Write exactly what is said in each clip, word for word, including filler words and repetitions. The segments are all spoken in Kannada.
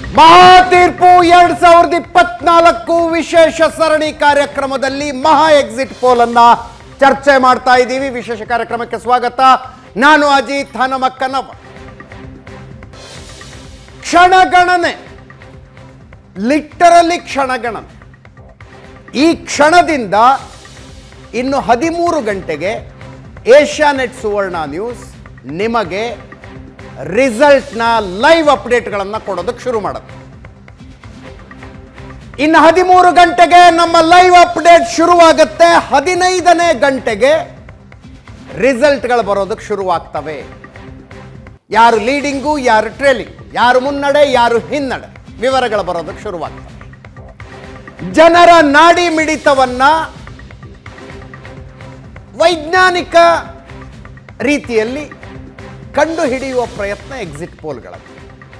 ಮಹಾ ತೀರ್ಪು ಎರಡ್ ಸಾವಿರದ ಇಪ್ಪತ್ನಾಲ್ಕು ವಿಶೇಷ ಸರಣಿ ಕಾರ್ಯಕ್ರಮದಲ್ಲಿ ಮಹಾ ಎಕ್ಸಿಟ್ ಪೋಲ್ ಅನ್ನ ಚರ್ಚೆ ಮಾಡ್ತಾ ಇದ್ದೀವಿ. ವಿಶೇಷ ಕಾರ್ಯಕ್ರಮಕ್ಕೆ ಸ್ವಾಗತ. ನಾನು ಅಜಿತ್ ಹನುಮಕ್ಕನವ. ಕ್ಷಣಗಣನೆ, ಲಿಟರಲಿ ಕ್ಷಣಗಣನೆ. ಈ ಕ್ಷಣದಿಂದ ಇನ್ನು ಹದಿಮೂರು ಗಂಟೆಗೆ ಏಷ್ಯಾನೆಟ್ ಸುವರ್ಣ ನ್ಯೂಸ್ ನಿಮಗೆ ರಿಸಲ್ಟ್ನ ಲೈವ್ ಅಪ್ಡೇಟ್ಗಳನ್ನು ಕೊಡೋದಕ್ಕೆ ಶುರು ಮಾಡುತ್ತೆ. ಇನ್ನು ಹದಿಮೂರು ಗಂಟೆಗೆ ನಮ್ಮ ಲೈವ್ ಅಪ್ಡೇಟ್ ಶುರುವಾಗುತ್ತೆ. ಹದಿನೈದನೇ ಗಂಟೆಗೆ ರಿಸಲ್ಟ್ಗಳು ಬರೋದಕ್ಕೆ ಶುರುವಾಗ್ತವೆ. ಯಾರು ಲೀಡಿಂಗು, ಯಾರು ಟ್ರೇಲಿಂಗ್, ಯಾರು ಮುನ್ನಡೆ, ಯಾರು ಹಿನ್ನಡೆ, ವಿವರಗಳು ಬರೋದಕ್ಕೆ ಶುರುವಾಗ್ತವೆ. ಜನರ ನಾಡಿ ಮಿಡಿತವನ್ನ ವೈಜ್ಞಾನಿಕ ರೀತಿಯಲ್ಲಿ ಕಂಡು ಹಿಡಿಯುವ ಪ್ರಯತ್ನ ಎಕ್ಸಿಟ್ ಪೋಲ್ಗಳಲ್ಲಿ.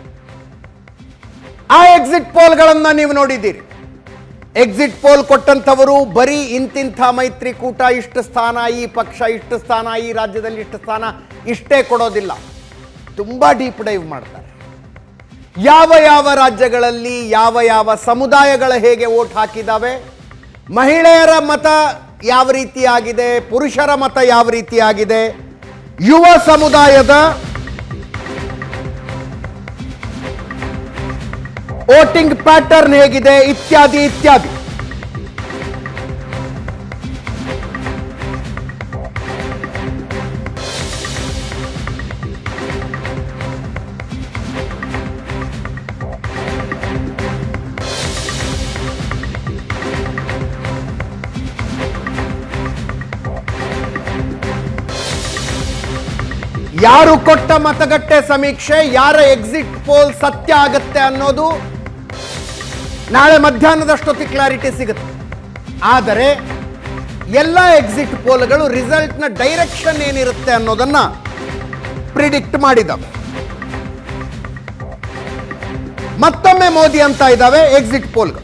ಆ ಎಕ್ಸಿಟ್ ಪೋಲ್ಗಳನ್ನು ನೀವು ನೋಡಿದ್ದೀರಿ. ಎಕ್ಸಿಟ್ ಪೋಲ್ ಕೊಟ್ಟಂಥವರು ಬರೀ ಇಂತಿಂಥ ಮೈತ್ರಿಕೂಟ ಇಷ್ಟು ಸ್ಥಾನ, ಈ ಪಕ್ಷ ಇಷ್ಟು ಸ್ಥಾನ, ಈ ರಾಜ್ಯದಲ್ಲಿ ಇಷ್ಟು ಸ್ಥಾನ ಇಷ್ಟೇ ಕೊಡೋದಿಲ್ಲ. ತುಂಬ ಡೀಪ್ ಡೈವ್ ಮಾಡ್ತಾರೆ. ಯಾವ ಯಾವ ರಾಜ್ಯಗಳಲ್ಲಿ ಯಾವ ಯಾವ ಸಮುದಾಯಗಳ ಹೇಗೆ ವೋಟ್ ಹಾಕಿದ್ದಾವೆ, ಮಹಿಳೆಯರ ಮತ ಯಾವ ರೀತಿಯಾಗಿದೆ, ಪುರುಷರ ಮತ ಯಾವ ರೀತಿಯಾಗಿದೆ, ಯುವ ಸಮುದಾಯದ ವೋಟಿಂಗ್ ಪ್ಯಾಟರ್ನ್ ಹೇಗಿದೆ, ಇತ್ಯಾದಿ ಇತ್ಯಾದಿ. ಯಾರು ಕೊಟ್ಟ ಮತಗಟ್ಟೆ ಸಮೀಕ್ಷೆ, ಯಾರ ಎಕ್ಸಿಟ್ ಪೋಲ್ ಸತ್ಯ ಆಗತ್ತೆ ಅನ್ನೋದು ನಾಳೆ ಮಧ್ಯಾಹ್ನದಷ್ಟೊತ್ತಿಗೆ ಕ್ಲಾರಿಟಿ ಸಿಗುತ್ತೆ. ಆದರೆ ಎಲ್ಲ ಎಕ್ಸಿಟ್ ಪೋಲ್ಗಳು ರಿಸಲ್ಟ್ನ ಡೈರೆಕ್ಷನ್ ಏನಿರುತ್ತೆ ಅನ್ನೋದನ್ನ ಪ್ರಿಡಿಕ್ಟ್ ಮಾಡಿದವೆ. ಮತ್ತೊಮ್ಮೆ ಮೋದಿ ಅಂತ ಇದ್ದಾವೆ ಎಕ್ಸಿಟ್ ಪೋಲ್ಗಳು.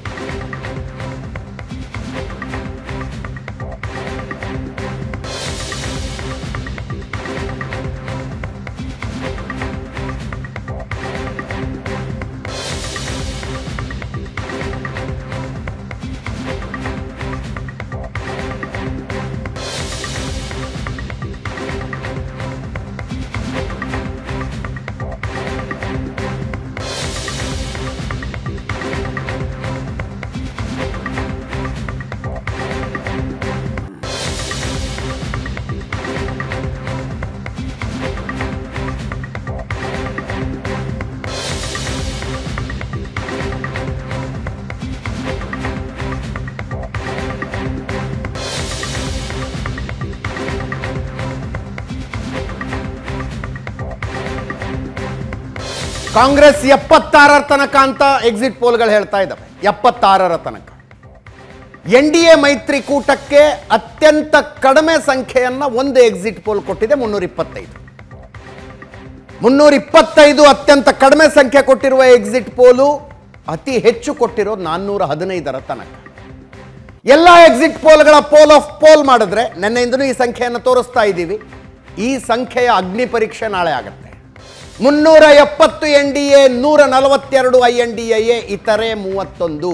ಕಾಂಗ್ರೆಸ್ ಎಪ್ಪತ್ತಾರರ ತನಕ ಅಂತ ಎಕ್ಸಿಟ್ ಪೋಲ್ಗಳು ಹೇಳ್ತಾ ಇದ್ದಾವೆ. ಎಪ್ಪತ್ತಾರರ ತನಕ. ಎನ್ ಡಿ ಎ ಮೈತ್ರಿಕೂಟಕ್ಕೆ ಅತ್ಯಂತ ಕಡಿಮೆ ಸಂಖ್ಯೆಯನ್ನ ಒಂದು ಎಕ್ಸಿಟ್ ಪೋಲ್ ಕೊಟ್ಟಿದೆ, ಮುನ್ನೂರ ಇಪ್ಪತ್ತೈದು. ಮುನ್ನೂರ ಇಪ್ಪತ್ತೈದು ಅತ್ಯಂತ ಕಡಿಮೆ ಸಂಖ್ಯೆ ಕೊಟ್ಟಿರುವ ಎಕ್ಸಿಟ್ ಪೋಲು ಅತಿ ಹೆಚ್ಚು ಕೊಟ್ಟಿರೋದು ನಾನ್ನೂರ ಹದಿನೈದರ ತನಕ. ಎಲ್ಲ ಎಕ್ಸಿಟ್ ಪೋಲ್ಗಳ ಪೋಲ್ ಆಫ್ ಪೋಲ್ ಮಾಡಿದ್ರೆ, ನೆನ್ನೆಯಿಂದಲೂ ಈ ಸಂಖ್ಯೆಯನ್ನು ತೋರಿಸ್ತಾ ಇದ್ದೀವಿ, ಈ ಸಂಖ್ಯೆಯ ಅಗ್ನಿ ಪರೀಕ್ಷೆ ನಾಳೆ ಆಗುತ್ತೆ. ಮುನ್ನೂರ ಎಪ್ಪತ್ತು ಎನ್ ಡಿ ಎ, ನೂರ ನಲವತ್ತೆರಡು ಐ ಎನ್ ಡಿ ಎ, ಇತರೆ ಮೂವತ್ತೊಂದು.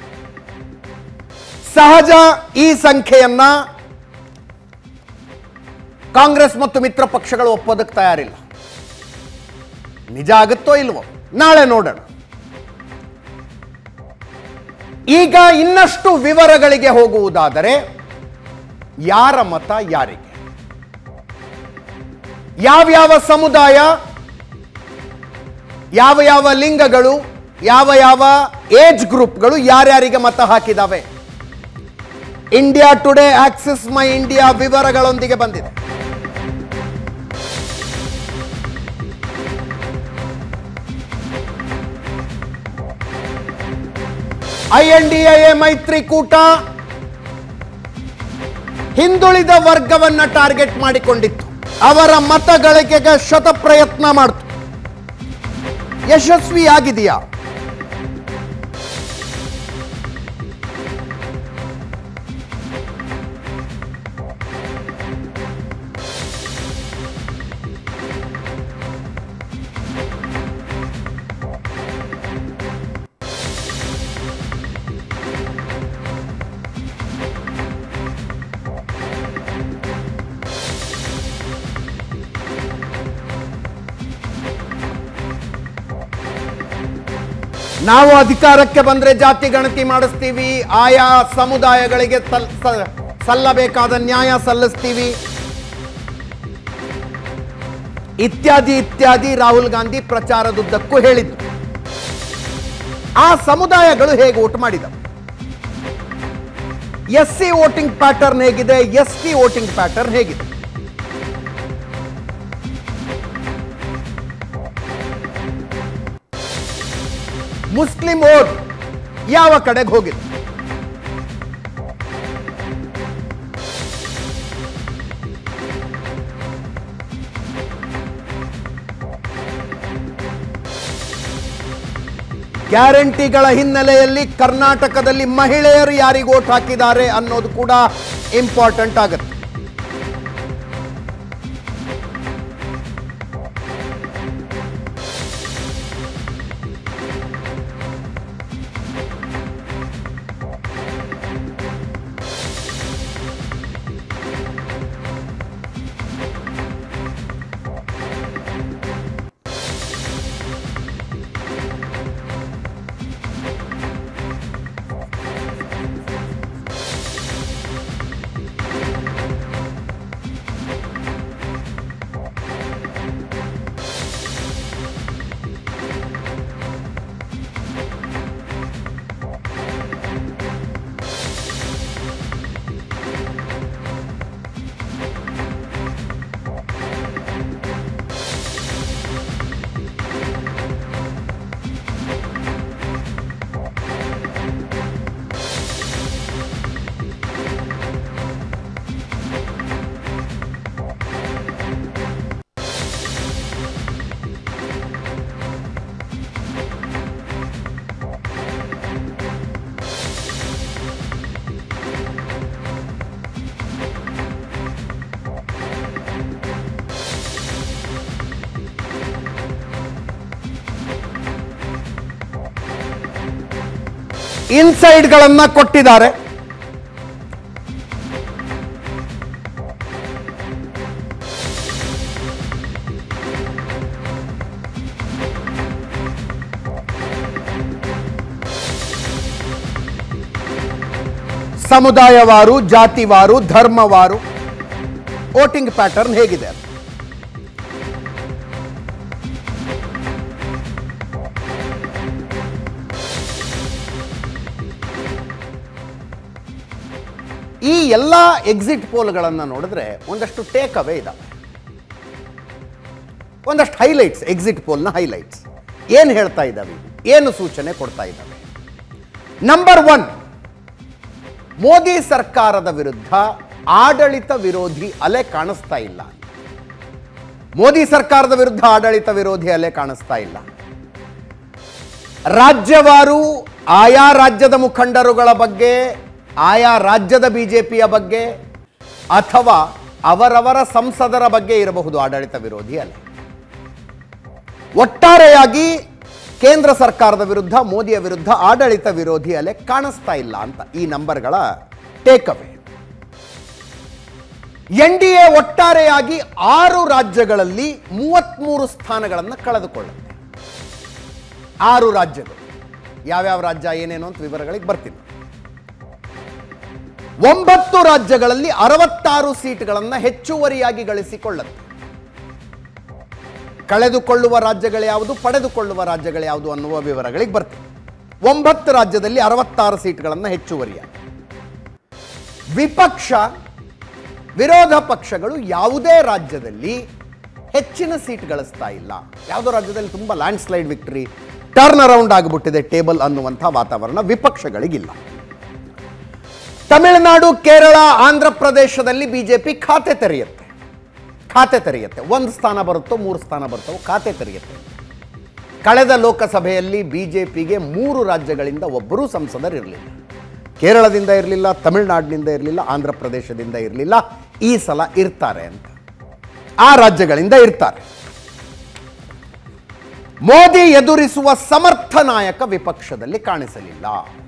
ಸಹಜ ಈ ಸಂಖ್ಯೆಯನ್ನ ಕಾಂಗ್ರೆಸ್ ಮತ್ತು ಮಿತ್ರ ಪಕ್ಷಗಳು ಒಪ್ಪೋದಕ್ಕೆ ತಯಾರಿಲ್ಲ. ನಿಜ ಆಗುತ್ತೋ ಇಲ್ವೋ ನಾಳೆ ನೋಡೋಣ. ಈಗ ಇನ್ನಷ್ಟು ವಿವರಗಳಿಗೆ ಹೋಗುವುದಾದರೆ, ಯಾರ ಮತ ಯಾರಿಗೆ, ಯಾವ್ಯಾವ ಸಮುದಾಯ, ಯಾವ ಯಾವ ಲಿಂಗಗಳು, ಯಾವ ಯಾವ ಏಜ್ ಗ್ರೂಪ್ಗಳು ಯಾರ್ಯಾರಿಗೆ ಮತ ಹಾಕಿದಾವೆ, India today Axis My India ವಿವರಗಳೊಂದಿಗೆ ಬಂದಿದೆ. ಐ ಎನ್ ಡಿ ಎ ಮೈತ್ರಿಕೂಟ ಹಿಂದುಳಿದ ವರ್ಗವನ್ನ ಟಾರ್ಗೆಟ್ ಮಾಡಿಕೊಂಡಿತ್ತು. ಅವರ ಮತಗಳಿಕೆಗೆ ಶತ ಪ್ರಯತ್ನ ಮಾಡಿತು. ಯಶಸ್ವಿಯಾಗಿದೆಯಾ? ನಾವು ಅಧಿಕಾರಕ್ಕೆ ಬಂದ್ರೆ ಜಾತಿ ಗಣತಿ ಮಾಡಿಸ್ತೀವಿ, ಆಯಾ ಸಮುದಾಯಗಳಿಗೆ ಸಲ್ಲಬೇಕಾದ ನ್ಯಾಯ ಸಲ್ಲಿಸ್ತೀವಿ ಇತ್ಯಾದಿ ಇತ್ಯಾದಿ ರಾಹುಲ್ ಗಾಂಧಿ ಪ್ರಚಾರದುದ್ದಕ್ಕೂ ಹೇಳಿದ್ರು. ಆ ಸಮುದಾಯಗಳು ಹೇಗೆ ವೋಟ್ ಮಾಡಿದವು? ಎಸ್ ಸಿ ವೋಟಿಂಗ್ ಪ್ಯಾಟರ್ನ್ ಹೇಗಿದೆ, ಎಸ್ ಟಿ ವೋಟಿಂಗ್ ಪ್ಯಾಟರ್ನ್ ಹೇಗಿದೆ? ಮುಸ್ಲಿಂ ವೋಟ್ ಯಾವ ಕಡೆಗೆ ಹೋಗಿದೆ? ಗ್ಯಾರಂಟಿಗಳ ಹಿನ್ನೆಲೆಯಲ್ಲಿ ಕರ್ನಾಟಕದಲ್ಲಿ ಮಹಿಳೆಯರು ಯಾರಿಗೆ ವೋಟ್ ಹಾಕಿದ್ದಾರೆ ಅನ್ನೋದು ಕೂಡ ಇಂಪಾರ್ಟೆಂಟ್ ಆಗುತ್ತೆ. ಇನ್ಸೈಡ್ಗಳನ್ನ ಕೊಟ್ಟಿದ್ದಾರೆ. ಸಮುದಾಯವಾರು, ಜಾತಿವಾರು, ಧರ್ಮವಾರು ವೋಟಿಂಗ್ ಪ್ಯಾಟರ್ನ್ ಹೇಗಿದೆ? ಈ ಎಲ್ಲ ಎಕ್ಸಿಟ್ ಪೋಲ್ಗಳನ್ನು ನೋಡಿದ್ರೆ ಒಂದಷ್ಟು ಟೇಕ್ ಅವೇ ಇದಾವೆ, ಒಂದಷ್ಟು ಹೈಲೈಟ್ಸ್. ಎಕ್ಸಿಟ್ ಪೋಲ್ನ ಹೈಲೈಟ್ಸ್ ಏನು ಹೇಳ್ತಾ ಇದ್ದಾವೆ, ಏನು ಸೂಚನೆ ಕೊಡ್ತಾ ಇದ್ದಾವೆ? ನಂಬರ್ ಒನ್, ಮೋದಿ ಸರ್ಕಾರದ ವಿರುದ್ಧ ಆಡಳಿತ ವಿರೋಧಿ ಅಲೆ ಕಾಣಿಸ್ತಾ ಇಲ್ಲ. ಮೋದಿ ಸರ್ಕಾರದ ವಿರುದ್ಧ ಆಡಳಿತ ವಿರೋಧಿ ಅಲೆ ಕಾಣಿಸ್ತಾ ಇಲ್ಲ. ರಾಜ್ಯವಾರು ಆಯಾ ರಾಜ್ಯದ ಮುಖಂಡರುಗಳ ಬಗ್ಗೆ, ಆಯಾ ರಾಜ್ಯದ ಬಿಜೆಪಿಯ ಬಗ್ಗೆ ಅಥವಾ ಅವರವರ ಸಂಸದರ ಬಗ್ಗೆ ಇರಬಹುದು ಆಡಳಿತ ವಿರೋಧಿ ಅಲೆ. ಒಟ್ಟಾರೆಯಾಗಿ ಕೇಂದ್ರ ಸರ್ಕಾರದ ವಿರುದ್ಧ, ಮೋದಿಯ ವಿರುದ್ಧ ಆಡಳಿತ ವಿರೋಧಿ ಅಲೆ ಕಾಣಿಸ್ತಾ ಇಲ್ಲ ಅಂತ ಈ ನಂಬರ್ಗಳ take away. N D A ಒಟ್ಟಾರೆಯಾಗಿ ಆರು ರಾಜ್ಯಗಳಲ್ಲಿ ಮೂವತ್ಮೂರು ಸ್ಥಾನಗಳನ್ನು ಕಳೆದುಕೊಳ್ಳುತ್ತೆ. ಆರು ರಾಜ್ಯಗಳು, ಯಾವ್ಯಾವ ರಾಜ್ಯ ಏನೇನು ಅಂತ ವಿವರಗಳಿಗೆ ಬರ್ತೀನಿ. ಒಂಬತ್ತು ರಾಜ್ಯಗಳಲ್ಲಿ ಅರವತ್ತಾರು ಸೀಟ್ಗಳನ್ನು ಹೆಚ್ಚುವರಿಯಾಗಿ ಗಳಿಸಿಕೊಳ್ಳುತ್ತೆ. ಕಳೆದುಕೊಳ್ಳುವ ರಾಜ್ಯಗಳು ಯಾವುದು, ಪಡೆದುಕೊಳ್ಳುವ ರಾಜ್ಯಗಳು ಯಾವುದು ಅನ್ನುವ ವಿವರಗಳಿಗೆ ಬರ್ತೀವಿ. ಒಂಬತ್ತು ರಾಜ್ಯದಲ್ಲಿ ಅರವತ್ತಾರು ಸೀಟ್ಗಳನ್ನು ಹೆಚ್ಚುವರಿಯಾಗಿ. ವಿಪಕ್ಷ, ವಿರೋಧ ಪಕ್ಷಗಳು ಯಾವುದೇ ರಾಜ್ಯದಲ್ಲಿ ಹೆಚ್ಚಿನ ಸೀಟ್ ಗಳಿಸ್ತಾ ಇಲ್ಲ. ಯಾವುದೋ ರಾಜ್ಯದಲ್ಲಿ ತುಂಬ landslide victory, turn around ಆಗಿಬಿಟ್ಟಿದೆ ಟೇಬಲ್ ಅನ್ನುವಂಥ ವಾತಾವರಣ ವಿಪಕ್ಷಗಳಿಗಿಲ್ಲ. ತಮಿಳುನಾಡು, ಕೇರಳ, ಆಂಧ್ರ ಪ್ರದೇಶದಲ್ಲಿ ಬಿಜೆಪಿ ಖಾತೆ ತೆರೆಯುತ್ತೆ ಖಾತೆ ತೆರೆಯುತ್ತೆ ಒಂದು ಸ್ಥಾನ ಬರುತ್ತೋ ಮೂರು ಸ್ಥಾನ ಬರುತ್ತೋ ಖಾತೆ ತೆರೆಯುತ್ತೆ. ಕಳೆದ ಲೋಕಸಭೆಯಲ್ಲಿ ಬಿಜೆಪಿಗೆ ಮೂರು ರಾಜ್ಯಗಳಿಂದ ಒಬ್ಬರೂ ಸಂಸದರಿರಲಿಲ್ಲ. ಕೇರಳದಿಂದ ಇರಲಿಲ್ಲ, ತಮಿಳುನಾಡಿನಿಂದ ಇರಲಿಲ್ಲ, ಆಂಧ್ರ ಪ್ರದೇಶದಿಂದ ಇರಲಿಲ್ಲ. ಈ ಸಲ ಇರ್ತಾರೆ ಅಂತ ಆ ರಾಜ್ಯಗಳಿಂದ ಇರ್ತಾರೆ. ಮೋದಿ ಎದುರಿಸುವ ಸಮರ್ಥ ನಾಯಕ ವಿಪಕ್ಷದಲ್ಲಿ ಕಾಣಿಸಲಿಲ್ಲ.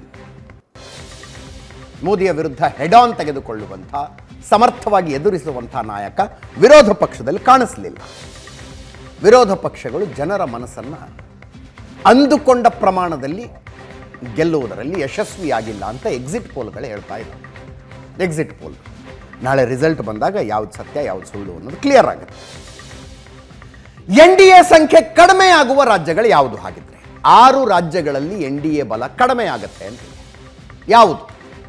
ಮೋದಿಯ ವಿರುದ್ಧ ಹೆಡ್ ಆನ್ ತೆಗೆದುಕೊಳ್ಳುವಂಥ, ಸಮರ್ಥವಾಗಿ ಎದುರಿಸುವಂಥ ನಾಯಕ ವಿರೋಧ ಪಕ್ಷದಲ್ಲಿ ಕಾಣಿಸಲಿಲ್ಲ. ವಿರೋಧ ಪಕ್ಷಗಳು ಜನರ ಮನಸ್ಸನ್ನು ಅಂದುಕೊಂಡ ಪ್ರಮಾಣದಲ್ಲಿ ಗೆಲ್ಲುವುದರಲ್ಲಿ ಯಶಸ್ವಿಯಾಗಿಲ್ಲ ಅಂತ ಎಕ್ಸಿಟ್ ಪೋಲ್ಗಳು ಹೇಳ್ತಾ ಇದ್ದಾರೆ. ಎಕ್ಸಿಟ್ ಪೋಲ್ ನಾಳೆ ರಿಸಲ್ಟ್ ಬಂದಾಗ ಯಾವ್ದು ಸತ್ಯ ಯಾವ್ದು ಸುಳ್ಳು ಅನ್ನೋದು ಕ್ಲಿಯರ್ ಆಗುತ್ತೆ. ಎನ್ ಡಿ ಎ ಸಂಖ್ಯೆ ಕಡಿಮೆ ಆಗುವ ರಾಜ್ಯಗಳು ಯಾವುದು? ಹಾಗಿದ್ರೆ ಆರು ರಾಜ್ಯಗಳಲ್ಲಿ ಎನ್ ಡಿ ಎ ಬಲ ಕಡಿಮೆ ಆಗುತ್ತೆ ಅಂತ ಯಾವುದು?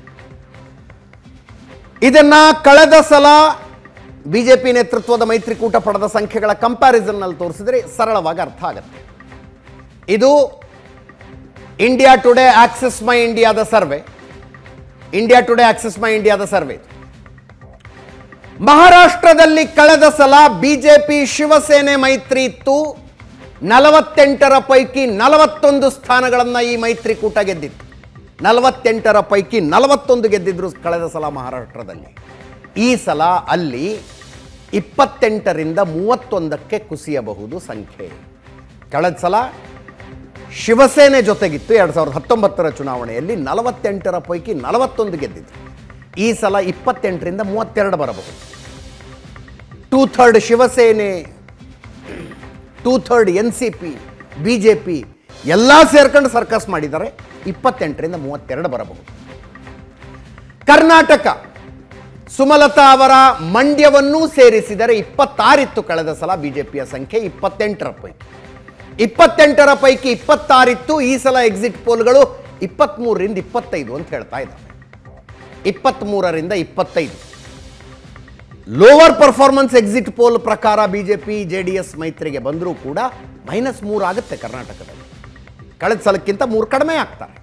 ಇದನ್ನ ಕಳೆದ ಸಲ ಬಿಜೆಪಿ ನೇತೃತ್ವದ ಮೈತ್ರಿಕೂಟ ಪಡೆದ ಸಂಖ್ಯೆಗಳ ಕಂಪ್ಯಾರಿಸನ್ ನಲ್ಲಿ ತೋರಿಸಿದ್ರೆ ಸರಳವಾಗಿ ಅರ್ಥ ಆಗುತ್ತೆ. ಇದು ಇಂಡಿಯಾ ಟುಡೇ ಆಕ್ಸಿಸ್ ಮೈ ಇಂಡಿಯಾದ survey. India today Axis My ಇಂಡಿಯಾದ ಸರ್ವೆ. ಮಹಾರಾಷ್ಟ್ರದಲ್ಲಿ ಕಳೆದ ಸಲ ಬಿಜೆಪಿ ಶಿವಸೇನೆ ಮೈತ್ರಿ ಇತ್ತು. ನಲವತ್ತೆಂಟರ ಪೈಕಿ ನಲವತ್ತೊಂದು ಸ್ಥಾನಗಳನ್ನು ಈ ಮೈತ್ರಿಕೂಟ ಗೆದ್ದಿತ್ತು. ನಲವತ್ತೆಂಟರ ಪೈಕಿ ನಲವತ್ತೊಂದು ಗೆದ್ದಿದ್ರು ಕಳೆದ ಸಲ ಮಹಾರಾಷ್ಟ್ರದಲ್ಲಿ. ಈ ಸಲ ಅಲ್ಲಿ ಇಪ್ಪತ್ತೆಂಟರಿಂದ ಮೂವತ್ತೊಂದಕ್ಕೆ ಕುಸಿಯಬಹುದು ಸಂಖ್ಯೆ. ಕಳೆದ ಸಲ ಶಿವಸೇನೆ ಜೊತೆಗಿತ್ತು ಎರಡು ಸಾವಿರದ ಹತ್ತೊಂಬತ್ತರ ಚುನಾವಣೆಯಲ್ಲಿ. ನಲವತ್ತೆಂಟರ ಪೈಕಿ ನಲವತ್ತೊಂದು ಗೆದ್ದಿದ್ರು. ಈ ಸಲ ಇಪ್ಪತ್ತೆಂಟರಿಂದ ಮೂವತ್ತೆರಡು ಬರಬಹುದು. Two third Shiv Sena, two third N C P, B J P ಎಲ್ಲ ಸೇರ್ಕೊಂಡು ಸರ್ಕಸ್ ಮಾಡಿದ್ದಾರೆ. ಇಪ್ಪತ್ತೆಂಟರಿಂದ ಮೂವತ್ತೆರಡು ಬರಬಹುದು. ಕರ್ನಾಟಕ ಸುಮಲತಾ ಅವರ ಮಂಡ್ಯವನ್ನೂ ಸೇರಿಸಿದರೆ ಇಪ್ಪತ್ತಾರಿತ್ತು ಕಳೆದ ಸಲ ಬಿಜೆಪಿಯ ಸಂಖ್ಯೆ. ಇಪ್ಪತ್ತೆಂಟರ ಪೈಕಿ ಇಪ್ಪತ್ತೆಂಟರ ಪೈಕಿ ಇಪ್ಪತ್ತಾರಿತ್ತು. ಈ ಸಲ ಎಕ್ಸಿಟ್ ಪೋಲ್ಗಳು ಇಪ್ಪತ್ತ್ಮೂರರಿಂದ ಇಪ್ಪತ್ತೈದು ಅಂತ ಹೇಳ್ತಾ ಇದ್ದಾರೆ. ಇಪ್ಪತ್ತ್ಮೂರರಿಂದ ಇಪ್ಪತ್ತೈದು ಲೋವರ್ ಪರ್ಫಾರ್ಮೆನ್ಸ್ ಎಕ್ಸಿಟ್ ಪೋಲ್ ಪ್ರಕಾರ ಬಿಜೆಪಿ ಜೆ ಡಿ ಎಸ್ ಮೈತ್ರಿಗೆ ಬಂದರೂ ಕೂಡ ಮೈನಸ್ ಮೂರು ಆಗುತ್ತೆ ಕರ್ನಾಟಕದಲ್ಲಿ. ಕಳೆದ ಸಲಕ್ಕಿಂತ ಮೂರು ಕಡಿಮೆ ಆಗ್ತಾರೆ.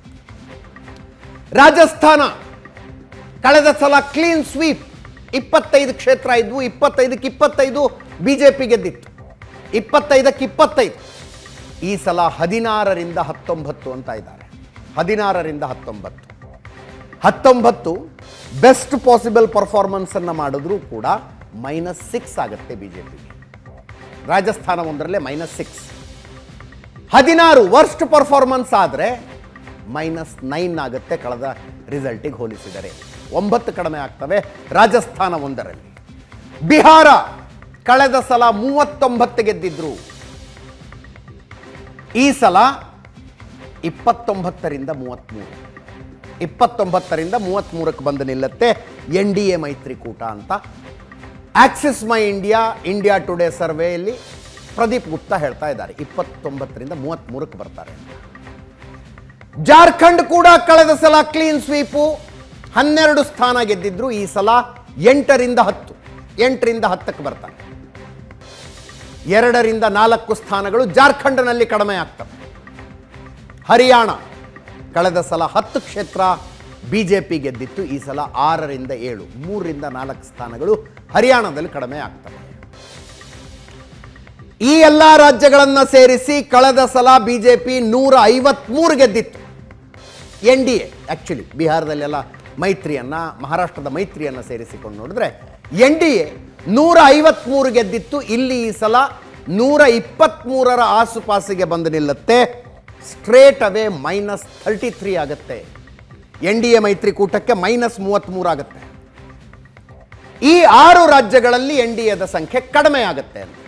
ರಾಜಸ್ಥಾನ ಕಳೆದ ಸಲ ಕ್ಲೀನ್ ಸ್ವೀಪ್. ಇಪ್ಪತ್ತೈದು ಕ್ಷೇತ್ರ ಇದ್ವು. ಇಪ್ಪತ್ತೈದಕ್ಕೆ ಇಪ್ಪತ್ತೈದು ಬಿಜೆಪಿ ಗೆದ್ದಿತ್ತು. ಇಪ್ಪತ್ತೈದಕ್ಕೆ ಇಪ್ಪತ್ತೈದು. ಈ ಸಲ ಹದಿನಾರರಿಂದ ಹತ್ತೊಂಬತ್ತು ಅಂತ ಇದ್ದಾರೆ. ಹದಿನಾರರಿಂದ ಹತ್ತೊಂಬತ್ತು ಹತ್ತೊಂಬತ್ತು ಬೆಸ್ಟ್ ಪಾಸಿಬಲ್ ಪರ್ಫಾರ್ಮೆನ್ಸ್ ಅನ್ನು ಮಾಡಿದ್ರೂ ಕೂಡ ಮೈನಸ್ ಸಿಕ್ಸ್ ಆಗುತ್ತೆ ಬಿಜೆಪಿಗೆ. ರಾಜಸ್ಥಾನ ಒಂದರಲ್ಲೇ ಮೈನಸ್ ಸಿಕ್ಸ್. ಹದಿನಾರು ವರ್ಸ್ಟ್ ಪರ್ಫಾರ್ಮೆನ್ಸ್ ಆದರೆ ಮೈನಸ್ ನೈನ್ ಆಗುತ್ತೆ ಕಳೆದ ರಿಸಲ್ಟಿಗೆ ಹೋಲಿಸಿದರೆ. ಒಂಬತ್ತು ಕಡಿಮೆ ಆಗ್ತವೆ ರಾಜಸ್ಥಾನ ಒಂದರಲ್ಲಿ. ಬಿಹಾರ ಕಳೆದ ಸಲ ಮೂವತ್ತೊಂಬತ್ತು ಗೆದ್ದಿದ್ರು. ಈ ಸಲ ಇಪ್ಪತ್ತೊಂಬತ್ತರಿಂದ ಮೂವತ್ತ್ಮೂರು ಇಪ್ಪತ್ತೊಂಬತ್ತರಿಂದ ಮೂವತ್ತ್ಮೂರಕ್ಕೆ ಬಂದು ನಿಲ್ಲುತ್ತೆ ಎನ್ ಡಿ ಎ ಮೈತ್ರಿಕೂಟ ಅಂತ Axis My India India today ಸರ್ವೆಯಲ್ಲಿ ಪ್ರದೀಪ್ ಗುಪ್ತಾ ಹೇಳ್ತಾ ಇದ್ದಾರೆ. ಇಪ್ಪತ್ತೊಂಬತ್ತರಿಂದ ಮೂವತ್ತ್ಮೂರಕ್ಕೆ ಬರ್ತಾರೆ. ಜಾರ್ಖಂಡ್ ಕೂಡ ಕಳೆದ ಸಲ ಕ್ಲೀನ್ ಸ್ವೀಪು. ಹನ್ನೆರಡು ಸ್ಥಾನ ಗೆದ್ದಿದ್ರು. ಈ ಸಲ ಎಂಟರಿಂದ ಹತ್ತು ಎಂಟರಿಂದ ಹತ್ತಕ್ಕೆ ಬರ್ತಾರೆ. ಎರಡರಿಂದ ನಾಲ್ಕು ಸ್ಥಾನಗಳು ಜಾರ್ಖಂಡ್ನಲ್ಲಿ ಕಡಿಮೆ ಆಗ್ತವೆ. ಹರಿಯಾಣ ಕಳೆದ ಸಲ ಹತ್ತು ಕ್ಷೇತ್ರ ಬಿಜೆಪಿ ಗೆದ್ದಿತ್ತು. ಈ ಸಲ ಆರರಿಂದ ಏಳು ಮೂರರಿಂದ ನಾಲ್ಕು ಸ್ಥಾನಗಳು ಹರಿಯಾಣದಲ್ಲಿ ಕಡಿಮೆ ಆಗ್ತವೆ. ಈ ಎಲ್ಲ ರಾಜ್ಯಗಳನ್ನು ಸೇರಿಸಿ ಕಳೆದ ಸಲ ಬಿಜೆಪಿ ನೂರ ಐವತ್ಮೂರು ಗೆದ್ದಿತ್ತು. ಎನ್ ಡಿ ಎ ಆಕ್ಚುಲಿ ಬಿಹಾರದಲ್ಲೆಲ್ಲ ಮೈತ್ರಿಯನ್ನ ಮಹಾರಾಷ್ಟ್ರದ ಮೈತ್ರಿಯನ್ನು ಸೇರಿಸಿಕೊಂಡು ನೋಡಿದ್ರೆ ಎನ್ ಡಿ ಎ ನೂರ ಐವತ್ಮೂರು ಗೆದ್ದಿತ್ತು. ಇಲ್ಲಿ ಈ ಸಲ ನೂರ ಇಪ್ಪತ್ತ್ಮೂರರ ಆಸುಪಾಸಿಗೆ ಬಂದು ನಿಲ್ಲುತ್ತೆ. Straight away minus thirty three ಆಗುತ್ತೆ. ಎನ್ ಡಿ ಎ ಮೈತ್ರಿಕೂಟಕ್ಕೆ ಮೈನಸ್ ಮೂವತ್ತ್ಮೂರು ಆಗುತ್ತೆ. ಈ ಆರು ರಾಜ್ಯಗಳಲ್ಲಿ ಎನ್ ಡಿ ಎದ ಸಂಖ್ಯೆ ಕಡಿಮೆ ಆಗುತ್ತೆ ಅಂತ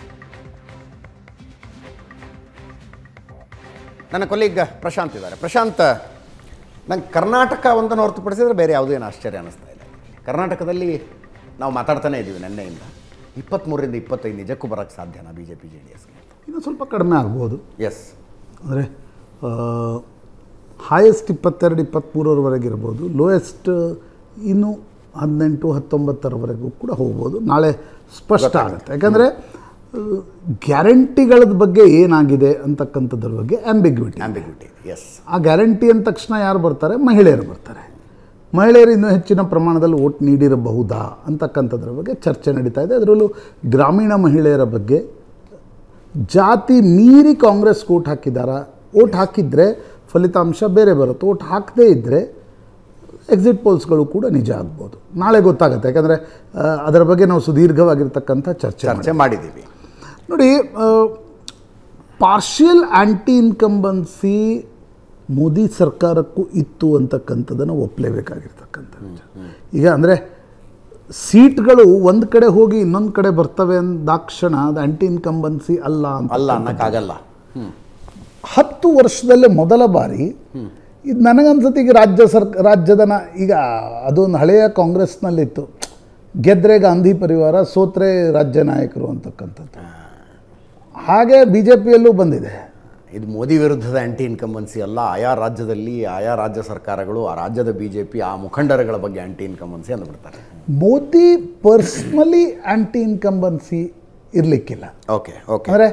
ನನ್ನ ಕೊಲೀಗ್ ಪ್ರಶಾಂತ್ ಇದ್ದಾರೆ. ಪ್ರಶಾಂತ್, ನಂಗೆ ಕರ್ನಾಟಕ ಒಂದನ್ನು ಹೊರತುಪಡಿಸಿದ್ರೆ ಬೇರೆ ಯಾವುದೂ ಏನು ಆಶ್ಚರ್ಯ ಅನ್ನಿಸ್ತಾ ಇಲ್ಲ. ಕರ್ನಾಟಕದಲ್ಲಿ ನಾವು ಮಾತಾಡ್ತಾನೆ ಇದ್ದೀವಿ ನೆನ್ನೆಯಿಂದ. ಇಪ್ಪತ್ತ್ಮೂರರಿಂದ ಇಪ್ಪತ್ತೈದು ನಿಜಕ್ಕೂ ಬರೋಕ್ಕೆ ಸಾಧ್ಯನಾ B J P J D ಎಸ್ಗೆ? ಇನ್ನೂ ಸ್ವಲ್ಪ ಕಡಿಮೆ ಆಗ್ಬೋದು. ಎಸ್, ಅಂದರೆ ಹೈಯೆಸ್ಟ್ ಇಪ್ಪತ್ತೆರಡು ಇಪ್ಪತ್ತ್ಮೂರರವರೆಗೆ ಇರ್ಬೋದು. ಲೋಯೆಸ್ಟ್ ಇನ್ನೂ ಹದಿನೆಂಟು ಹತ್ತೊಂಬತ್ತರವರೆಗೂ ಕೂಡ ಹೋಗ್ಬೋದು. ನಾಳೆ ಸ್ಪಷ್ಟ ಆಗುತ್ತೆ. ಯಾಕಂದರೆ ಗ್ಯಾರಂಟಿಗಳ ಬಗ್ಗೆ ಏನಾಗಿದೆ ಅಂತಕ್ಕಂಥದ್ರ ಬಗ್ಗೆ ಆಂಬಿಗ್ವಿಟಿ ಆಂಬಿಗ್ವಿಟಿ ಎಸ್. ಆ ಗ್ಯಾರಂಟಿ ಅಂದ ತಕ್ಷಣ ಯಾರು ಬರ್ತಾರೆ? ಮಹಿಳೆಯರು ಬರ್ತಾರೆ. ಮಹಿಳೆಯರು ಇನ್ನೂ ಹೆಚ್ಚಿನ ಪ್ರಮಾಣದಲ್ಲಿ ವೋಟ್ ನೀಡಿರಬಹುದಾ ಅಂತಕ್ಕಂಥದ್ರ ಬಗ್ಗೆ ಚರ್ಚೆ ನಡೀತಾ ಇದೆ. ಅದರಲ್ಲೂ ಗ್ರಾಮೀಣ ಮಹಿಳೆಯರ ಬಗ್ಗೆ ಜಾತಿ ಮೀರಿ ಕಾಂಗ್ರೆಸ್ ವೋಟ್ ಹಾಕಿದ್ದಾರಾ? ವೋಟ್ ಹಾಕಿದರೆ ಫಲಿತಾಂಶ ಬೇರೆ ಬರುತ್ತೆ. ವೋಟ್ ಹಾಕದೇ ಇದ್ದರೆ ಎಕ್ಸಿಟ್ ಪೋಲ್ಸ್ಗಳು ಕೂಡ ನಿಜ ಆಗ್ಬೋದು. ನಾಳೆ ಗೊತ್ತಾಗುತ್ತೆ. ಯಾಕಂದರೆ ಅದರ ಬಗ್ಗೆ ನಾವು ಸುದೀರ್ಘವಾಗಿರ್ತಕ್ಕಂಥ ಚರ್ಚೆ ಚರ್ಚೆ ಮಾಡಿದ್ದೀವಿ. ನೋಡಿ, ಪಾರ್ಷಿಯಲ್ ಆ್ಯಂಟಿ ಇನ್ಕಂಬನ್ಸಿ ಮೋದಿ ಸರ್ಕಾರಕ್ಕೂ ಇತ್ತು ಅಂತಕ್ಕಂಥದ್ದನ್ನು ಒಪ್ಪಲೇಬೇಕಾಗಿರ್ತಕ್ಕಂಥದ್ದು. ಈಗ ಅಂದರೆ ಸೀಟ್ಗಳು ಒಂದು ಕಡೆ ಹೋಗಿ ಇನ್ನೊಂದು ಕಡೆ ಬರ್ತವೆ ಅಂದಾಕ್ಷಣ ಅದು ಆ್ಯಂಟಿ ಇನ್ಕಂಬನ್ಸಿ ಅಲ್ಲ ಅಂತ ಅಲ್ಲ ಅನ್ನೋಕ್ಕಾಗಲ್ಲ. ಹತ್ತು ವರ್ಷದಲ್ಲೇ ಮೊದಲ ಬಾರಿ ಇದು ನನಗನ್ಸುತ್ತೆ ಈಗ ರಾಜ್ಯ ಸರ್ಕ ರಾಜ್ಯದ ನ ಈಗ ಅದೊಂದು ಹಳೆಯ ಕಾಂಗ್ರೆಸ್ನಲ್ಲಿತ್ತು, ಗೆದ್ರೆ ಗಾಂಧಿ ಪರಿವಾರ, ಸೋತ್ರೆ ರಾಜ್ಯ ನಾಯಕರು ಅಂತಕ್ಕಂಥದ್ದು. ಹಾಗೆ ಬಿ ಜೆ ಪಿಯಲ್ಲೂ ಬಂದಿದೆ. ಇದು ಮೋದಿ ವಿರುದ್ಧದ ಆ್ಯಂಟಿ ಇನ್ಕಂಬನ್ಸಿ ಅಲ್ಲ, ಆಯಾ ರಾಜ್ಯದಲ್ಲಿ ಆಯಾ ರಾಜ್ಯ ಸರ್ಕಾರಗಳು ಆ ರಾಜ್ಯದ ಬಿ ಜೆ ಪಿ ಆ ಮುಖಂಡರುಗಳ ಬಗ್ಗೆ ಆ್ಯಂಟಿ ಇನ್ಕಂಬನ್ಸಿ ಅಂದ್ಬಿಡ್ತಾರೆ. ಮೋದಿ ಪರ್ಸ್ನಲಿ ಆ್ಯಂಟಿ ಇನ್ಕಂಬನ್ಸಿ ಇರಲಿಕ್ಕಿಲ್ಲ. ಓಕೆ ಓಕೆ ಅಂದರೆ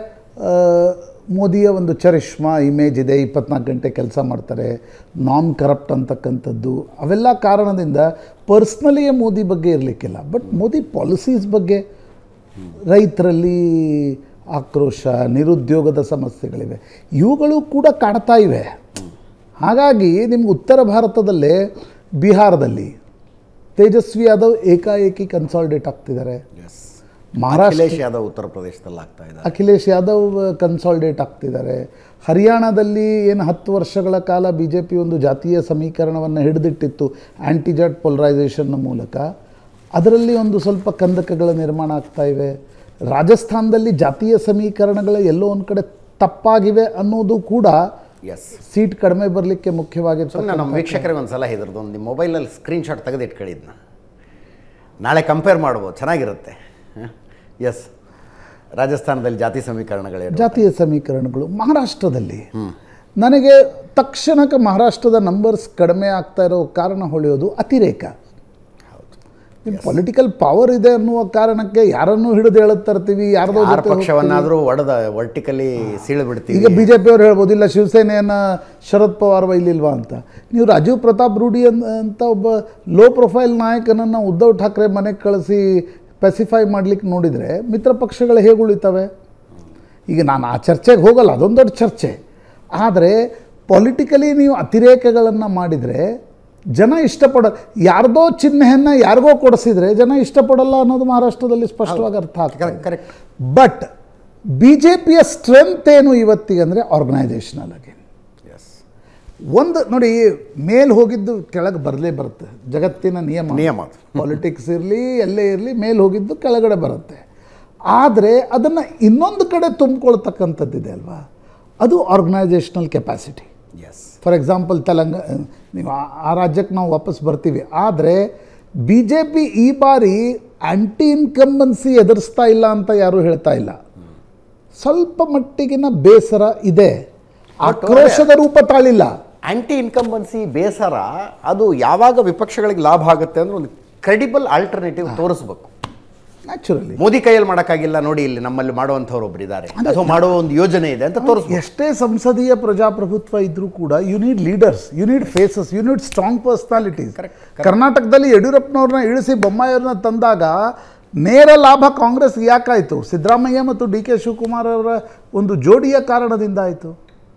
ಮೋದಿಯ ಒಂದು ಚರಿಷ್ಮಾ ಇಮೇಜ್ ಇದೆ, ಇಪ್ಪತ್ನಾಲ್ಕು ಗಂಟೆ ಕೆಲಸ ಮಾಡ್ತಾರೆ, ನಾನ್ ಕರಪ್ಟ್ ಅಂತಕ್ಕಂಥದ್ದು, ಅವೆಲ್ಲ ಕಾರಣದಿಂದ ಪರ್ಸ್ನಲಿಯೇ ಮೋದಿ ಬಗ್ಗೆ ಇರಲಿಕ್ಕಿಲ್ಲ. ಬಟ್ ಮೋದಿ ಪಾಲಿಸೀಸ್ ಬಗ್ಗೆ, ರೈತರಲ್ಲಿ ಆಕ್ರೋಶ, ನಿರುದ್ಯೋಗದ ಸಮಸ್ಯೆಗಳಿವೆ, ಇವುಗಳು ಕೂಡ ಕಾಣ್ತಾ ಇವೆ. ಹಾಗಾಗಿ ನಿಮ್ಗೆ ಉತ್ತರ ಭಾರತದಲ್ಲೇ ಬಿಹಾರದಲ್ಲಿ ತೇಜಸ್ವಿ ಯಾದವ್ ಏಕಾಏಕಿ ಕನ್ಸಾಲ್ಡೇಟ್ ಆಗ್ತಿದ್ದಾರೆ. ಮಹಾರಾಷ್ಟ್ರ ಯಾದವ್ ಉತ್ತರ ಪ್ರದೇಶದಲ್ಲಿ ಆಗ್ತಾ ಇದ್ದಾರೆ, ಅಖಿಲೇಶ್ ಯಾದವ್ ಕನ್ಸಾಲ್ಡೇಟ್ ಆಗ್ತಿದ್ದಾರೆ. ಹರಿಯಾಣದಲ್ಲಿ ಏನು ಹತ್ತು ವರ್ಷಗಳ ಕಾಲ ಬಿ ಜೆ ಪಿ ಒಂದು ಜಾತೀಯ ಸಮೀಕರಣವನ್ನು ಹಿಡಿದಿಟ್ಟಿತ್ತು ಆ್ಯಂಟಿಜಾಟ್ ಪೊಲರೈಸೇಷನ್ನ ಮೂಲಕ, ಅದರಲ್ಲಿ ಒಂದು ಸ್ವಲ್ಪ ಕಂದಕಗಳ ನಿರ್ಮಾಣ ಆಗ್ತಾ ಇವೆ. ರಾಜಸ್ಥಾನದಲ್ಲಿ ಜಾತೀಯ ಸಮೀಕರಣಗಳು ಎಲ್ಲೋ ಒಂದು ಕಡೆ ತಪ್ಪಾಗಿವೆ ಅನ್ನೋದು ಕೂಡ ಎಸ್ ಸೀಟ್ ಕಡಿಮೆ ಬರಲಿಕ್ಕೆ ಮುಖ್ಯವಾಗಿತ್ತು. ನಮ್ಮ ವೀಕ್ಷಕರಿಗೆ ಒಂದು ಸಲ ಇದ್ರದ್ದು ಒಂದು ಮೊಬೈಲಲ್ಲಿ ಸ್ಕ್ರೀನ್ಶಾಟ್ ತೆಗೆದು ಇಟ್ಕೊಳ್ಳಿದ್ನ, ನಾಳೆ ಕಂಪೇರ್ ಮಾಡ್ಬೋದು, ಚೆನ್ನಾಗಿರುತ್ತೆ. ಎಸ್, ರಾಜಸ್ಥಾನದಲ್ಲಿ ಜಾತಿ ಸಮೀಕರಣಗಳೇ ಜಾತೀಯ ಸಮೀಕರಣಗಳು. ಮಹಾರಾಷ್ಟ್ರದಲ್ಲಿ ನನಗೆ ತಕ್ಷಣಕ್ಕೆ ಮಹಾರಾಷ್ಟ್ರದ ನಂಬರ್ಸ್ ಕಡಿಮೆ ಆಗ್ತಾ ಇರೋ ಕಾರಣ ಹೊಳೆಯೋದು ಅತಿರೇಕ. ನಿಮ್ಮ ಪೊಲಿಟಿಕಲ್ ಪವರ್ ಇದೆ ಅನ್ನುವ ಕಾರಣಕ್ಕೆ ಯಾರನ್ನೂ ಹಿಡಿದು ಹೇಳುತ್ತಾ ಇರ್ತೀವಿ, ಯಾರ್ದೋ ಪಕ್ಷವನ್ನಾದರೂ ಒಡೆದ ವರ್ಟಿಕಲಿ ಸೀಳು ಬಿಡ್ತೀವಿ. ಈಗ ಬಿ ಜೆ ಪಿಯವರು ಹೇಳ್ಬೋದು, ಇಲ್ಲ ಶಿವಸೇನೆಯನ್ನು ಶರದ್ ಪವಾರ್ ಒಯ್ಲಿಲ್ವಾ ಅಂತ. ನೀವು ರಾಜೀವ್ ಪ್ರತಾಪ್ ರೂಢಿ ಅಂತ ಒಬ್ಬ ಲೋ ಪ್ರೊಫೈಲ್ ನಾಯಕನನ್ನು ಉದ್ಧವ್ ಠಾಕ್ರೆ ಮನೆಗೆ ಕಳಿಸಿ ಪೆಸಿಫೈ ಮಾಡಲಿಕ್ಕೆ ನೋಡಿದರೆ ಮಿತ್ರ ಪಕ್ಷಗಳು ಹೇಗೆ ಉಳಿತವೆ? ಈಗ ನಾನು ಆ ಚರ್ಚೆಗೆ ಹೋಗಲ್ಲ, ಅದೊಂದು ದೊಡ್ಡ ಚರ್ಚೆ. ಆದರೆ ಪೊಲಿಟಿಕಲಿ ನೀವು ಅತಿರೇಕಗಳನ್ನು ಮಾಡಿದರೆ ಜನ ಇಷ್ಟಪಡ, ಯಾರ್ದೋ ಚಿಹ್ನೆಯನ್ನು ಯಾರಿಗೋ ಕೊಡಿಸಿದರೆ ಜನ ಇಷ್ಟಪಡಲ್ಲ ಅನ್ನೋದು ಮಹಾರಾಷ್ಟ್ರದಲ್ಲಿ ಸ್ಪಷ್ಟವಾಗಿ ಅರ್ಥ ಆಗ್ತದೆ. ಕರೆಕ್ಟ್. ಬಟ್ ಬಿ ಜೆ ಪಿಯ ಸ್ಟ್ರೆಂತ್ ಏನು ಇವತ್ತಿಗೆ ಅಂದರೆ ಆರ್ಗನೈಸೇಷನಲ್ ಆಗಿ ಒಂದು ನೋಡಿ, ಮೇಲೆ ಹೋಗಿದ್ದು ಕೆಳಗೆ ಬರಲೇ ಬರುತ್ತೆ, ಜಗತ್ತಿನ ನಿಯಮ ನಿಯಮ ಪಾಲಿಟಿಕ್ಸ್ ಇರಲಿ ಎಲ್ಲೇ ಇರಲಿ, ಮೇಲೆ ಹೋಗಿದ್ದು ಕೆಳಗಡೆ ಬರುತ್ತೆ. ಆದರೆ ಅದನ್ನು ಇನ್ನೊಂದು ಕಡೆ ತುಂಬಿಕೊಳ್ತಕ್ಕಂಥದ್ದಿದೆ ಅಲ್ವಾ, ಅದು organisational capacity. Yes, for example Telangana, ನೀವು ಆ ರಾಜ್ಯಕ್ಕೆ ನಾವು ವಾಪಸ್ ಬರ್ತೀವಿ. ಆದರೆ ಬಿ ಜೆ ಪಿ ಈ ಬಾರಿ ಆ್ಯಂಟಿ ಇನ್ಕಂಬನ್ಸಿ ಎದುರಿಸ್ತಾ ಇಲ್ಲ ಅಂತ ಯಾರೂ ಹೇಳ್ತಾ ಇಲ್ಲ. ಸ್ವಲ್ಪ ಮಟ್ಟಿಗಿನ ಬೇಸರ ಇದೆ, ಆಕ್ರೋಶದ ರೂಪ ತಾಳಿಲ್ಲ. ಆ್ಯಂಟಿ ಇನ್ಕಂಬನ್ಸಿ ಬೇಸರ ಅದು ಯಾವಾಗ ವಿಪಕ್ಷಗಳಿಗೆ ಲಾಭ ಆಗುತ್ತೆ ಅಂದ್ರೆ ಒಂದು ಕ್ರೆಡಿಬಲ್ ಆಲ್ಟರ್ನೇಟಿವ್ ತೋರಿಸ್ಬೇಕು. ನ್ಯಾಚುರಲಿ ಮೋದಿ ಕೈಯಲ್ಲಿ ಮಾಡೋಕ್ಕಾಗಿಲ್ಲ, ನೋಡಿ ಇಲ್ಲಿ ನಮ್ಮಲ್ಲಿ ಮಾಡುವಂಥವ್ರು ಒಬ್ರು ಇದ್ದಾರೆ, ಅಥವಾ ಮಾಡುವ ಒಂದು ಯೋಜನೆ ಇದೆ ಅಂತ ತೋರಿಸ್ಬೇಕು. ಎಷ್ಟೇ ಸಂಸದೀಯ ಪ್ರಜಾಪ್ರಭುತ್ವ ಇದ್ರೂ ಕೂಡ you need leaders, you need faces, you need strong personalities. ಕರ್ನಾಟಕದಲ್ಲಿ ಯಡಿಯೂರಪ್ಪನವ್ರನ್ನ ಇಳಿಸಿ ಬೊಮ್ಮಾಯಿಯವ್ರನ್ನ ತಂದಾಗ ನೇರ ಲಾಭ ಕಾಂಗ್ರೆಸ್ ಯಾಕಾಯಿತು? ಸಿದ್ದರಾಮಯ್ಯ ಮತ್ತು ಡಿ ಕೆ ಶಿವಕುಮಾರ್ ಅವರ ಒಂದು ಜೋಡಿಯ ಕಾರಣದಿಂದ ಆಯಿತು.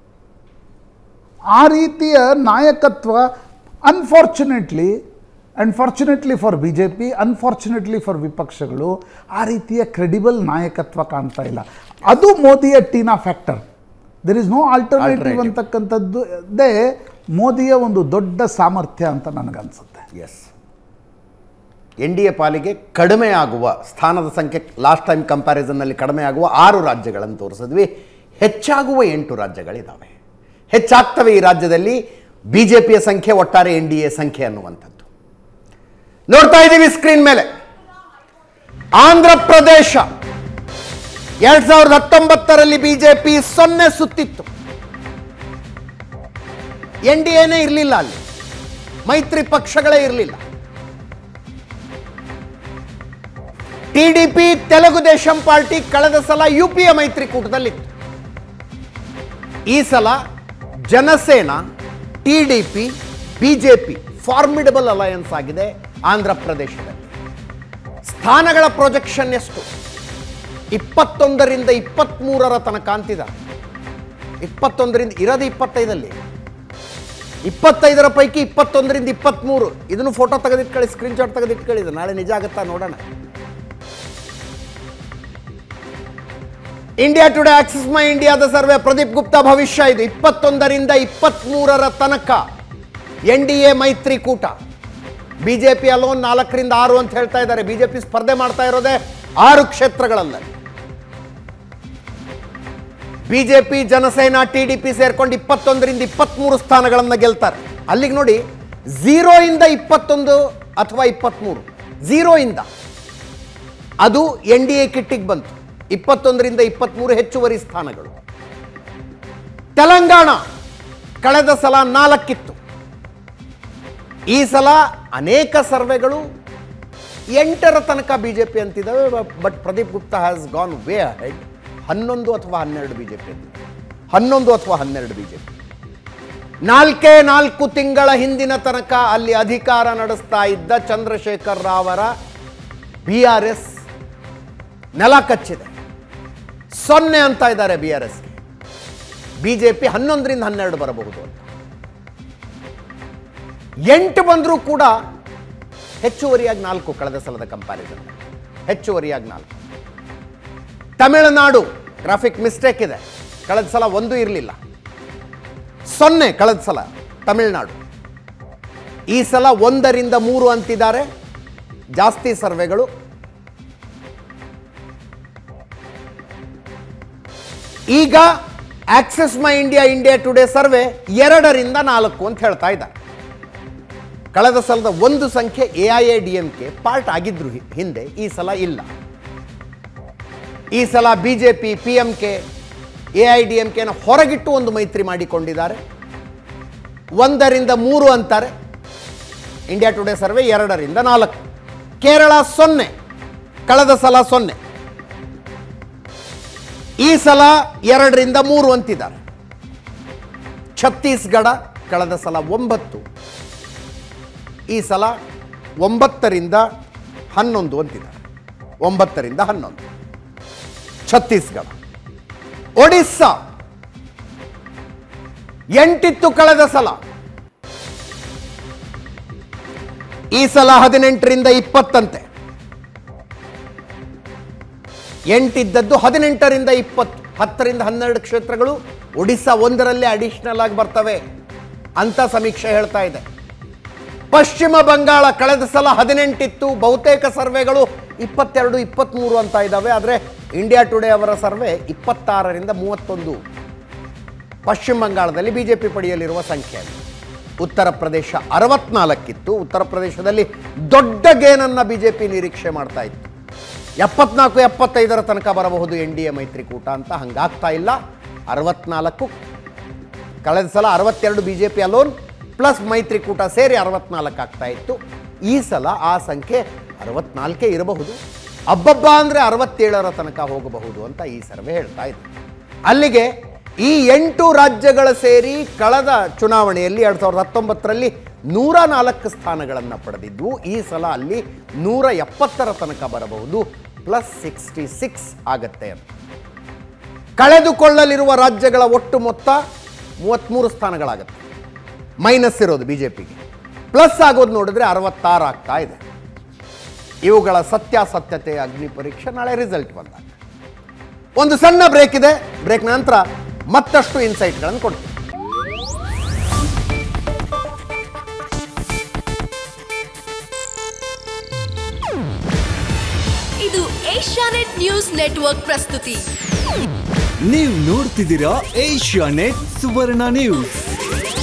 ಆ ರೀತಿಯ ನಾಯಕತ್ವ unfortunately unfortunately for B J P, unfortunately for ವಿಪಕ್ಷಗಳು ಆ ರೀತಿಯ ಕ್ರೆಡಿಬಲ್ ನಾಯಕತ್ವ ಕಾಣ್ತಾ ಇಲ್ಲ. ಅದು ಮೋದಿಯ TINA factor. There is no alternative ಅಂತಕ್ಕಂಥದ್ದು ದೇ ಮೋದಿಯ ಒಂದು ದೊಡ್ಡ ಸಾಮರ್ಥ್ಯ ಅಂತ ನನಗನ್ಸುತ್ತೆ. ಎಸ್, ಎನ್ ಡಿ ಎ ಪಾಲಿಗೆ ಕಡಿಮೆ ಆಗುವ ಸ್ಥಾನದ ಸಂಖ್ಯೆ ಲಾಸ್ಟ್ ಟೈಮ್ ಕಂಪ್ಯಾರಿಸನ್ನಲ್ಲಿ ಕಡಿಮೆ ಆಗುವ ಆರು ರಾಜ್ಯಗಳನ್ನು ತೋರಿಸಿದ್ವಿ, ಹೆಚ್ಚಾಗುವ ಎಂಟು ರಾಜ್ಯಗಳಿದ್ದಾವೆ. ಹೆಚ್ಚಾಗ್ತವೆ ಈ ರಾಜ್ಯದಲ್ಲಿ ಬಿ ಜೆ ಪಿಯ ಸಂಖ್ಯೆ, ಒಟ್ಟಾರೆ ಎನ್ ಡಿ ಎ ಸಂಖ್ಯೆ ಅನ್ನುವಂಥದ್ದು ನೋಡ್ತಾ ಇದ್ದೀವಿ ಸ್ಕ್ರೀನ್ ಮೇಲೆ. ಆಂಧ್ರ ಪ್ರದೇಶ ಎರಡ್ ಸಾವಿರದ ಹತ್ತೊಂಬತ್ತರಲ್ಲಿ ಬಿಜೆಪಿ ಸೊನ್ನೆ ಸುತ್ತಿತ್ತು, ಎನ್ ಡಿ ಎನೇ ಇರಲಿಲ್ಲ, ಅಲ್ಲಿ ಮೈತ್ರಿ ಪಕ್ಷಗಳೇ ಇರಲಿಲ್ಲ. T D P Telugu Desam party ಕಳೆದ ಸಲ ಯು ಪಿ ಎ ಮೈತ್ರಿಕೂಟದಲ್ಲಿತ್ತು. ಈ ಸಲ Jana Sena, T D P, BJP formidable alliance ಆಗಿದೆ ಆಂಧ್ರ ಪ್ರದೇಶದಲ್ಲಿ. ಸ್ಥಾನಗಳ ಪ್ರೊಜೆಕ್ಷನ್ ಎಷ್ಟು? ಇಪ್ಪತ್ತೊಂದರಿಂದ ಇಪ್ಪತ್ತ್ಮೂರರ ತನಕ ಅಂತಿದ್ದಾರೆ. ಇಪ್ಪತ್ತೊಂದರಿಂದ ಇರೋದು ಇಪ್ಪತ್ತೈದಲ್ಲಿ, ಇಪ್ಪತ್ತೈದರ ಪೈಕಿ ಇಪ್ಪತ್ತೊಂದರಿಂದ ಇಪ್ಪತ್ತ್ಮೂರು. ಇದನ್ನು ಫೋಟೋ ತೆಗೆದಿಟ್ಕೊಳ್ಳಿ, ಸ್ಕ್ರೀನ್ಶಾಟ್ ತೆಗೆದಿಟ್ಕೊಳ್ಳಿ, ನಾಳೆ ನಿಜ ಆಗುತ್ತಾ ನೋಡೋಣ. ಇಂಡಿಯಾ ಟುಡೇ ಆಕ್ಸಿಸ್ ಮೈ ಇಂಡಿಯಾದ ಸರ್ವೆ, ಪ್ರದೀಪ್ ಗುಪ್ತಾ ಭವಿಷ್ಯ ಇದು. ಇಪ್ಪತ್ತೊಂದರಿಂದ ಇಪ್ಪತ್ತ್ಮೂರರ ತನಕ ಎನ್ ಡಿ ಎ ಮೈತ್ರಿಕೂಟ. ಬಿಜೆಪಿ ಅಲೋನ್ ನಾಲ್ಕರಿಂದ ಆರು ಅಂತ ಹೇಳ್ತಾ ಇದ್ದಾರೆ. ಬಿಜೆಪಿ ಸ್ಪರ್ಧೆ ಮಾಡ್ತಾ ಇರೋದೇ ಆರು ಕ್ಷೇತ್ರಗಳಲ್ಲಿ. BJP Jana Sena T D P ಸೇರ್ಕೊಂಡು ಇಪ್ಪತ್ತೊಂದರಿಂದ ಇಪ್ಪತ್ತ್ಮೂರು ಸ್ಥಾನಗಳನ್ನು ಗೆಲ್ತಾರೆ. ಅಲ್ಲಿಗೆ ನೋಡಿ, ಝೀರೋ ಇಂದ ಇಪ್ಪತ್ತೊಂದು ಅಥವಾ ಇಪ್ಪತ್ತ್ಮೂರು, ಝೀರೋ ಇಂದ ಅದು ಎನ್ ಡಿ ಎ ಕಿಟ್ಟಿಗೆ ಬಂತು. ಇಪ್ಪತ್ತೊಂದರಿಂದ ಇಪ್ಪತ್ತ್ಮೂರು ಹೆಚ್ಚುವರಿ ಸ್ಥಾನಗಳು. ತೆಲಂಗಾಣ ಕಳೆದ ಸಲ ನಾಲ್ಕಿತ್ತು, ಈ ಸಲ ಅನೇಕ ಸರ್ವೆಗಳು ಎಂಟರ ತನಕ ಬಿಜೆಪಿ ಅಂತಿದ್ದಾವೆ. But Pradeep Gupta has gone way ahead. ಹನ್ನೊಂದು ಅಥವಾ ಹನ್ನೆರಡು ಬಿಜೆಪಿ ಅಂತಿದೆ, ಹನ್ನೊಂದು ಅಥವಾ ಹನ್ನೆರಡು ಬಿಜೆಪಿ. ನಾಲ್ಕೇ ನಾಲ್ಕು ತಿಂಗಳ ಹಿಂದಿನ ತನಕ ಅಲ್ಲಿ ಅಧಿಕಾರ ನಡೆಸ್ತಾ ಇದ್ದ ಚಂದ್ರಶೇಖರ್ ರಾವರ ಬಿ ಆರ್ ಎಸ್ ನೆಲ ಕಚ್ಚಿದೆ. ಸೊನ್ನೆ ಅಂತ ಇದ್ದಾರೆ ಬಿ ಆರ್ ಎಸ್ಗೆ. ಬಿಜೆಪಿ ಹನ್ನೊಂದರಿಂದ ಹನ್ನೆರಡು ಬರಬಹುದು ಅಂತ. ಎಂಟು ಬಂದರೂ ಕೂಡ ಹೆಚ್ಚುವರಿಯಾಗಿ ನಾಲ್ಕು, ಕಳೆದ ಸಲದ ಕಂಪ್ಯಾರಿಸನ್ ಹೆಚ್ಚುವರಿಯಾಗಿ ನಾಲ್ಕು. ತಮಿಳುನಾಡು ಗ್ರಾಫಿಕ್ ಮಿಸ್ಟೇಕ್ ಇದೆ, ಕಳೆದ ಸಲ ಒಂದು ಇರಲಿಲ್ಲ, ಸೊನ್ನೆ ಕಳೆದ ಸಲ ತಮಿಳುನಾಡು. ಈ ಸಲ ಒಂದರಿಂದ ಮೂರು ಅಂತಿದ್ದಾರೆ ಜಾಸ್ತಿ ಸರ್ವೆಗಳು. ಈಗ Axis My India India today survey ಎರಡರಿಂದ ನಾಲ್ಕು ಅಂತ ಹೇಳ್ತಾ ಇದ್ದಾರೆ. ಕಳೆದ ಸಲದ ಒಂದು ಸಂಖ್ಯೆ A I A D M K part ಆಗಿದ್ರು ಹಿಂದೆ, ಈ ಸಲ ಇಲ್ಲ. ಈ ಸಲ BJP P M K A I A D M ಹೊರಗಿಟ್ಟು ಒಂದು ಮೈತ್ರಿ ಮಾಡಿಕೊಂಡಿದ್ದಾರೆ. ಒಂದರಿಂದ ಮೂರು ಅಂತಾರೆ ಇಂಡಿಯಾ ಟುಡೇ ಸರ್ವೆ, ಎರಡರಿಂದ ನಾಲ್ಕು. ಕೇರಳ ಸೊನ್ನೆ, ಕಳೆದ ಸಲ ಸೊನ್ನೆ, ಈ ಸಲ ಎರಡರಿಂದ ಮೂರು ಅಂತಿದ್ದಾರೆ. ಛತ್ತೀಸ್ಗಢ ಕಳೆದ ಸಲ ಒಂಬತ್ತು, ಈ ಸಲ ಒಂಬತ್ತರಿಂದ ಹನ್ನೊಂದು ಅಂತಿದ್ದಾರೆ. ಒಂಬತ್ತರಿಂದ ಹನ್ನೊಂದು ಛತ್ತೀಸ್ಗಢ. ಒಡಿಸ್ಸಾ ಎಂಟಿತ್ತು ಕಳೆದ ಸಲ, ಈ ಸಲ ಹದಿನೆಂಟರಿಂದ ಇಪ್ಪತ್ತಂತೆ. ಎಂಟಿದ್ದದ್ದು ಹದಿನೆಂಟರಿಂದ ಇಪ್ಪತ್ತು, ಹತ್ತರಿಂದ ಹನ್ನೆರಡು ಕ್ಷೇತ್ರಗಳು ಒಡಿಸ್ಸಾ ಒಂದರಲ್ಲೇ ಅಡಿಷನಲ್ ಆಗಿ ಬರ್ತವೆ ಅಂತ ಸಮೀಕ್ಷೆ ಹೇಳ್ತಾ ಇದೆ. ಪಶ್ಚಿಮ ಬಂಗಾಳ ಕಳೆದ ಸಲ ಹದಿನೆಂಟಿತ್ತು, ಬಹುತೇಕ ಸರ್ವೆಗಳು ಇಪ್ಪತ್ತೆರಡು ಇಪ್ಪತ್ತ್ಮೂರು ಅಂತ ಇದ್ದಾವೆ. ಆದರೆ ಇಂಡಿಯಾ ಟುಡೇ ಅವರ ಸರ್ವೆ ಇಪ್ಪತ್ತಾರರಿಂದ ಮೂವತ್ತೊಂದು ಪಶ್ಚಿಮ ಬಂಗಾಳದಲ್ಲಿ ಬಿಜೆಪಿ ಪಡೆಯಲಿರುವ ಸಂಖ್ಯೆ. ಉತ್ತರ ಪ್ರದೇಶ ಅರವತ್ನಾಲ್ಕಿತ್ತು, ಉತ್ತರ ಪ್ರದೇಶದಲ್ಲಿ ದೊಡ್ಡ ಗೇನನ್ನು ಬಿಜೆಪಿ ನಿರೀಕ್ಷೆ ಮಾಡ್ತಾ ಇತ್ತು. ಎಪ್ಪತ್ನಾಲ್ಕು ಎಪ್ಪತ್ತೈದರ ತನಕ ಬರಬಹುದು ಎನ್ ಡಿ ಎ ಮೈತ್ರಿಕೂಟ ಅಂತ, ಹಂಗಾಗ್ತಾ ಇಲ್ಲ. ಅರವತ್ನಾಲ್ಕು, ಕಳೆದ ಸಲ ಅರವತ್ತೆರಡು ಬಿಜೆಪಿ ಅಲೋನ್ ಪ್ಲಸ್ ಮೈತ್ರಿಕೂಟ ಸೇರಿ ಅರವತ್ನಾಲ್ಕು ಆಗ್ತಾ ಇತ್ತು. ಈ ಸಲ ಆ ಸಂಖ್ಯೆ ಅರವತ್ನಾಲ್ಕೇ ಇರಬಹುದು, ಅಬ್ಬಬ್ಬ ಅಂದರೆ ಅರವತ್ತೇಳರ ತನಕ ಹೋಗಬಹುದು ಅಂತ ಈ ಸರ್ವೆ ಹೇಳ್ತಾ ಇದೆ. ಅಲ್ಲಿಗೆ ಈ ಎಂಟು ರಾಜ್ಯಗಳ ಸೇರಿ ಕಳೆದ ಚುನಾವಣೆಯಲ್ಲಿ ಎರಡು ಸಾವಿರದ ಹತ್ತೊಂಬತ್ತರಲ್ಲಿ ನೂರ ನಾಲ್ಕು ಸ್ಥಾನಗಳನ್ನು ಪಡೆದಿದ್ವು. ಈ ಸಲ ಅಲ್ಲಿ ನೂರ ಎಪ್ಪತ್ತರ ತನಕ ಬರಬಹುದು, ಪ್ಲಸ್ ಸಿಕ್ಸ್ಟಿ ಸಿಕ್ಸ್ ಆಗತ್ತೆ ಅಂತ. ಕಳೆದುಕೊಳ್ಳಲಿರುವ ರಾಜ್ಯಗಳ ಒಟ್ಟು ಮೊತ್ತ ಮೂವತ್ತ್ಮೂರು ಸ್ಥಾನಗಳಾಗುತ್ತೆ. ಮೈನಸ್ ಇರೋದು ಬಿಜೆಪಿಗೆ, ಪ್ಲಸ್ ಆಗೋದು ನೋಡಿದ್ರೆ ಅರವತ್ತಾರು ಆಗ್ತಾ ಇದೆ. ಇವುಗಳ ಸತ್ಯಾಸತ್ಯತೆ ಅಗ್ನಿ ಪರೀಕ್ಷೆ ನಾಳೆ ರಿಸಲ್ಟ್ ಬಂದಾಗ. ಒಂದು ಸಣ್ಣ ಬ್ರೇಕ್ ಇದೆ, ಬ್ರೇಕ್ ನಂತರ ಮತ್ತಷ್ಟು ಇನ್ಸೈಟ್ಗಳನ್ನು ಕೊಡ್ತೀವಿ. ಇದು ಏಷ್ಯಾನೆಟ್ ನ್ಯೂಸ್ ನೆಟ್ವರ್ಕ್ ಪ್ರಸ್ತುತಿ. ನೀವು ನೋಡ್ತಿದ್ದೀರಾ ಏಷ್ಯಾನೆಟ್ ಸುವರ್ಣ ನ್ಯೂಸ್.